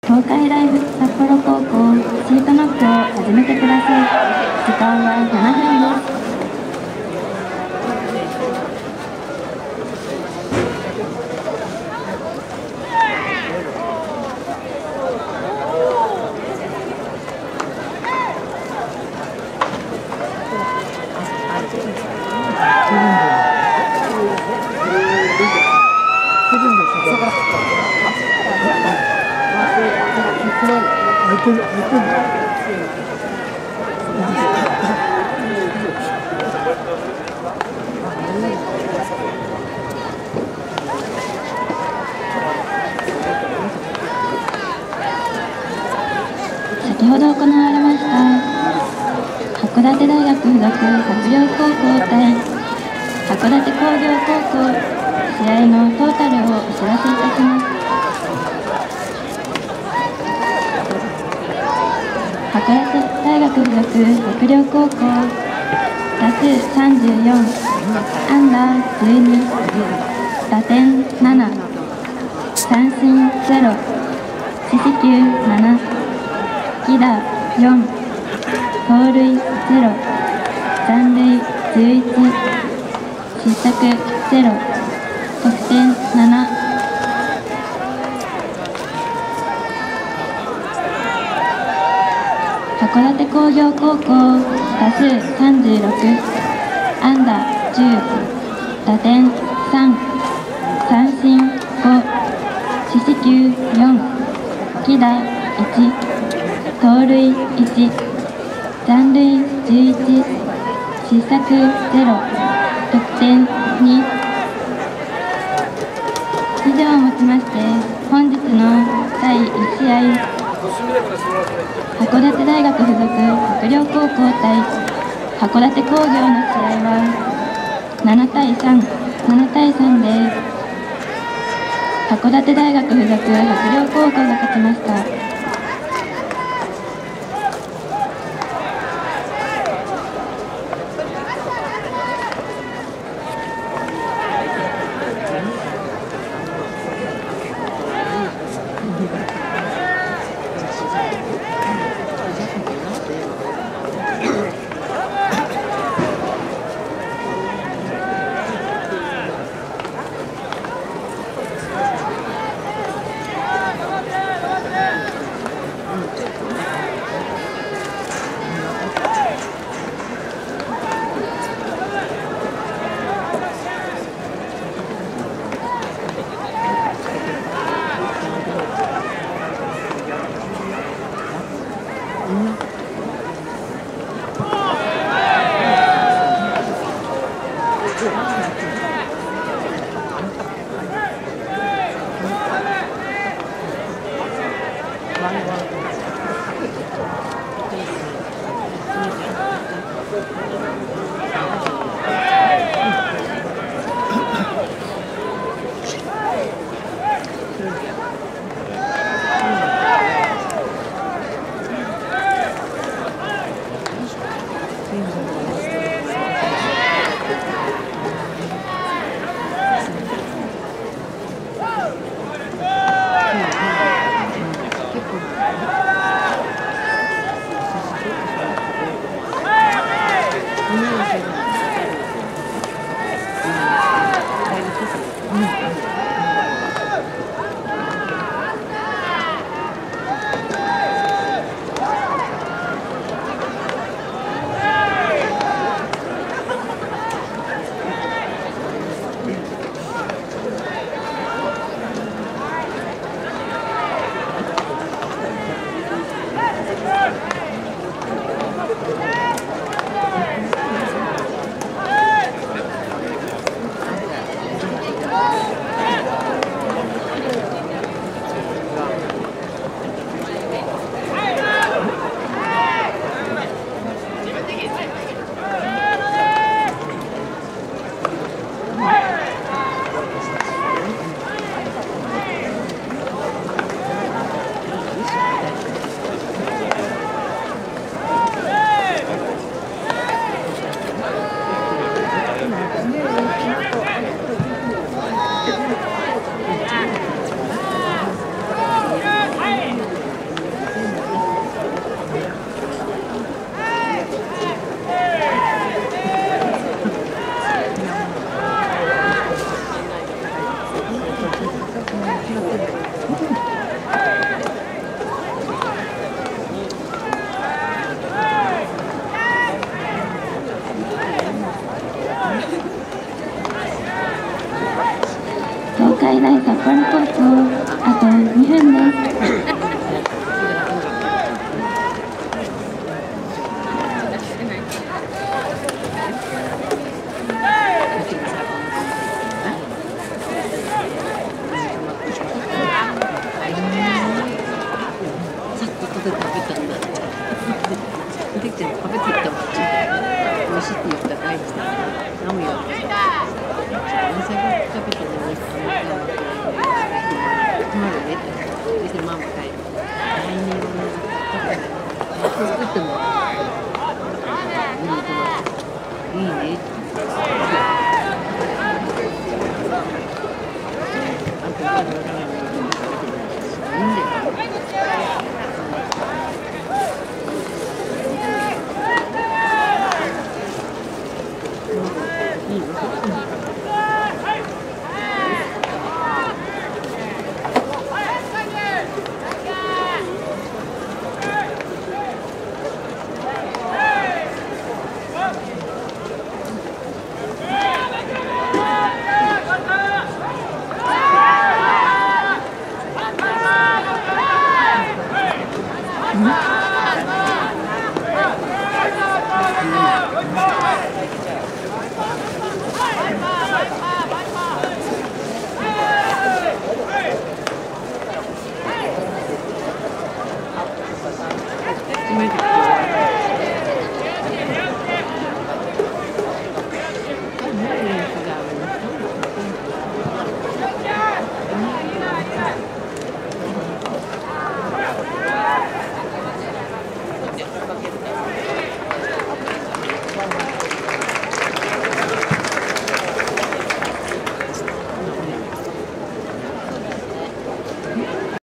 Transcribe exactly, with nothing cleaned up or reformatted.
東海大札幌高校シートノックを始めてください。時間はななふんです。先ほど行われました函館大学附属白陵高校対函館工業高校試合のトータルをお知らせいたします。函館大学附属白陵高校打数さんじゅうよん、安打じゅうに、打点なな、三振ゼロ、四死球なな、犠打よん、盗塁ゼロ、残塁じゅういち、失策ゼロ、得点なな。函館工業高校打数さんじゅうろく、安打じゅう、打点さん、三振ご、四死球よん、犠打いち、盗塁いち、残塁じゅういち、失策ゼロ、得点に。以上をもちまして本日のだいいち試合、函館大学附属白陵高校対函館工業の試合はななたいさん、ななたいさんで函館大学附属白陵高校が勝ちました。 食べたんだって。できちゃん食べていったもん。美味しいって言ったら大事だ。何も言われてた。野菜が食べてね、美味しくなったわけ。困るねって。別にママ帰る。来年はね、作ってもいいね。いいねって。あんたまだわからない。いいんだよ。いいよ。うん。